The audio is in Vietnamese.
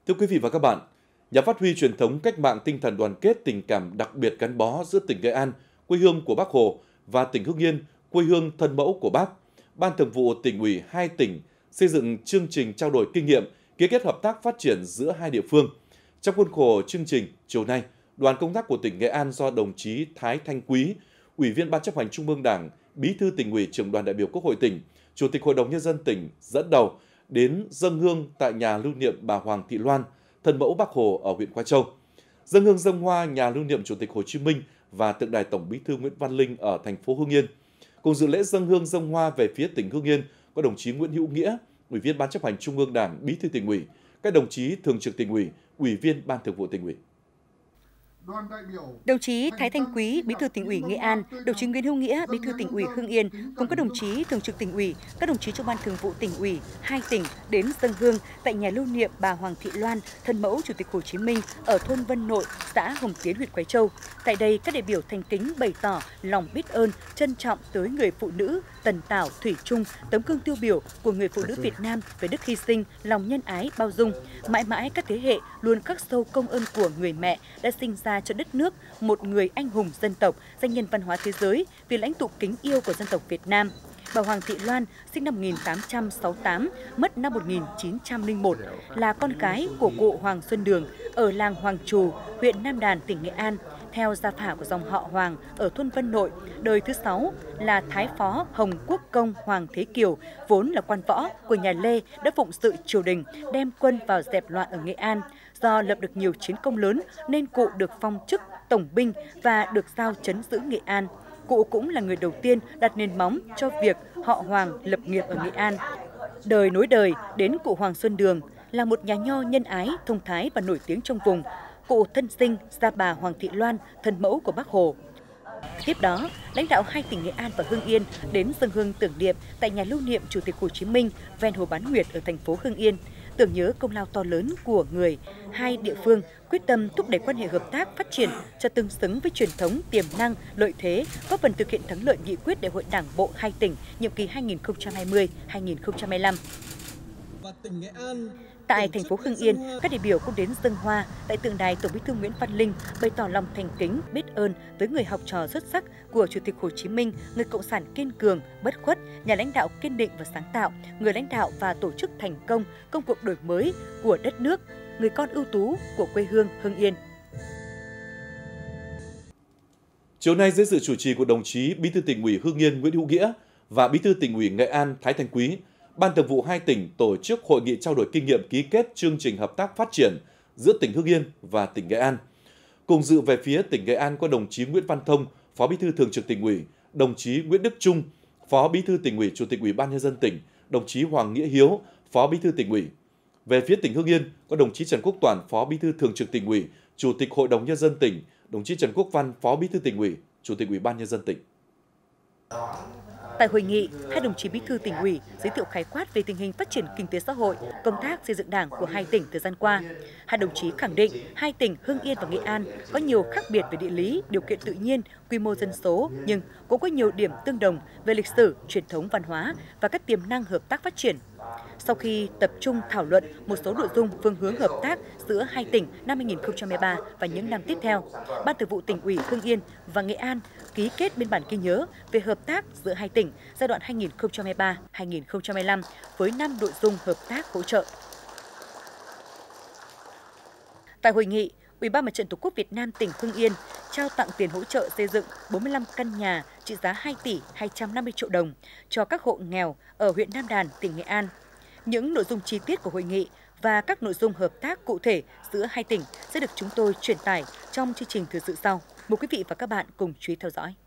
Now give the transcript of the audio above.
Thưa quý vị và các bạn, nhằm phát huy truyền thống cách mạng, tinh thần đoàn kết, tình cảm đặc biệt gắn bó giữa tỉnh Nghệ An, quê hương của Bác Hồ, và tỉnh Hưng Yên, quê hương thân mẫu của Bác, Ban Thường vụ Tỉnh ủy hai tỉnh xây dựng chương trình trao đổi kinh nghiệm, ký kết hợp tác phát triển giữa hai địa phương. Trong khuôn khổ chương trình, chiều nay, đoàn công tác của tỉnh Nghệ An do đồng chí Thái Thanh Quý, Ủy viên Ban chấp hành Trung ương Đảng, Bí thư Tỉnh ủy, Trưởng đoàn đại biểu Quốc hội tỉnh, Chủ tịch Hội đồng Nhân dân tỉnh dẫn đầu đến dâng hương tại nhà lưu niệm bà Hoàng Thị Loan, thân mẫu Bác Hồ ở huyện Quai Châu, dâng hương dâng hoa nhà lưu niệm Chủ tịch Hồ Chí Minh và tượng đài Tổng Bí thư Nguyễn Văn Linh ở thành phố Hưng Yên. Cùng dự lễ dâng hương dâng hoa về phía tỉnh Hưng Yên có đồng chí Nguyễn Hữu Nghĩa, Ủy viên Ban chấp hành Trung ương Đảng, Bí thư Tỉnh ủy, các đồng chí Thường trực Tỉnh ủy, Ủy viên Ban Thường vụ Tỉnh ủy. Đồng chí Thái Thanh Quý, Bí thư Tỉnh ủy Nghệ An, đồng chí Nguyễn Hữu Nghĩa, Bí thư Tỉnh ủy Hưng Yên cùng các đồng chí Thường trực Tỉnh ủy, các đồng chí trong Ban Thường vụ Tỉnh ủy hai tỉnh đến dâng hương tại nhà lưu niệm bà Hoàng Thị Loan, thân mẫu Chủ tịch Hồ Chí Minh ở thôn Vân Nội, xã Hồng Tiến, huyện Quái Châu. Tại đây, các đại biểu thành kính bày tỏ lòng biết ơn, trân trọng tới người phụ nữ tần tảo thủy chung, tấm gương tiêu biểu của người phụ nữ Việt Nam về đức hy sinh, lòng nhân ái, bao dung. Mãi mãi các thế hệ luôn khắc sâu công ơn của người mẹ đã sinh ra cho đất nước một người anh hùng dân tộc, danh nhân văn hóa thế giới, vì lãnh tụ kính yêu của dân tộc Việt Nam. Bà Hoàng Thị Loan, sinh năm 1868, mất năm 1901, là con gái của cụ Hoàng Xuân Đường ở làng Hoàng Trù, huyện Nam Đàn, tỉnh Nghệ An. Theo gia phả của dòng họ Hoàng ở thôn Vân Nội, đời thứ 6 là Thái Phó Hồng Quốc Công Hoàng Thế Kiều, vốn là quan võ của nhà Lê, đã phụng sự triều đình, đem quân vào dẹp loạn ở Nghệ An. Do lập được nhiều chiến công lớn nên cụ được phong chức tổng binh và được giao trấn giữ Nghệ An. Cụ cũng là người đầu tiên đặt nền móng cho việc họ Hoàng lập nghiệp ở Nghệ An. Đời nối đời đến cụ Hoàng Xuân Đường là một nhà nho nhân ái, thông thái và nổi tiếng trong vùng. Cụ thân sinh ra bà Hoàng Thị Loan, thân mẫu của Bác Hồ. Tiếp đó, lãnh đạo hai tỉnh Nghệ An và Hưng Yên đến dâng hương tưởng niệm tại nhà lưu niệm Chủ tịch Hồ Chí Minh ven Hồ Bán Nguyệt ở thành phố Hưng Yên, tưởng nhớ công lao to lớn của người hai địa phương, quyết tâm thúc đẩy quan hệ hợp tác phát triển cho tương xứng với truyền thống, tiềm năng, lợi thế, góp phần thực hiện thắng lợi nghị quyết Đại hội Đảng bộ hai tỉnh nhiệm kỳ 2020-2025. Tại thành phố Hưng Yên, các đại biểu cũng đến dâng hoa tại tượng đài Tổng Bí thư Nguyễn Văn Linh, bày tỏ lòng thành kính, biết ơn tới người học trò xuất sắc của Chủ tịch Hồ Chí Minh, người cộng sản kiên cường, bất khuất, nhà lãnh đạo kiên định và sáng tạo, người lãnh đạo và tổ chức thành công công cuộc đổi mới của đất nước, người con ưu tú của quê hương Hưng Yên. Chiều nay dưới sự chủ trì của đồng chí Bí thư Tỉnh ủy Hưng Yên Nguyễn Hữu Nghĩa và Bí thư Tỉnh ủy Nghệ An Thái Thanh Quý, Ban Thường vụ hai tỉnh tổ chức hội nghị trao đổi kinh nghiệm ký kết chương trình hợp tác phát triển giữa tỉnh Hưng Yên và tỉnh Nghệ An. Cùng dự về phía tỉnh Nghệ An có đồng chí Nguyễn Văn Thông, Phó Bí thư Thường trực Tỉnh ủy, đồng chí Nguyễn Đức Trung, Phó Bí thư Tỉnh ủy, Chủ tịch Ủy ban Nhân dân tỉnh, đồng chí Hoàng Nghĩa Hiếu, Phó Bí thư Tỉnh ủy. Về phía tỉnh Hưng Yên có đồng chí Trần Quốc Toản, Phó Bí thư Thường trực Tỉnh ủy, Chủ tịch Hội đồng Nhân dân tỉnh, đồng chí Trần Quốc Văn, Phó Bí thư Tỉnh ủy, Chủ tịch Ủy ban Nhân dân tỉnh. Tại hội nghị, hai đồng chí Bí thư Tỉnh ủy giới thiệu khái quát về tình hình phát triển kinh tế xã hội, công tác xây dựng Đảng của hai tỉnh thời gian qua. Hai đồng chí khẳng định hai tỉnh Hưng Yên và Nghệ An có nhiều khác biệt về địa lý, điều kiện tự nhiên, quy mô dân số, nhưng cũng có nhiều điểm tương đồng về lịch sử, truyền thống văn hóa và các tiềm năng hợp tác phát triển. Sau khi tập trung thảo luận một số nội dung phương hướng hợp tác giữa hai tỉnh năm 2013 và những năm tiếp theo, Ban Thường vụ Tỉnh ủy Hưng Yên và Nghệ An ký kết biên bản ghi nhớ về hợp tác giữa hai tỉnh giai đoạn 2013-2025 với 5 nội dung hợp tác hỗ trợ. Tại hội nghị, Ủy ban Mặt trận Tổ quốc Việt Nam tỉnh Hưng Yên trao tặng tiền hỗ trợ xây dựng 45 căn nhà trị giá 2 tỷ 250 triệu đồng cho các hộ nghèo ở huyện Nam Đàn, tỉnh Nghệ An. Những nội dung chi tiết của hội nghị và các nội dung hợp tác cụ thể giữa hai tỉnh sẽ được chúng tôi truyền tải trong chương trình thời sự sau. Mời quý vị và các bạn cùng chú ý theo dõi.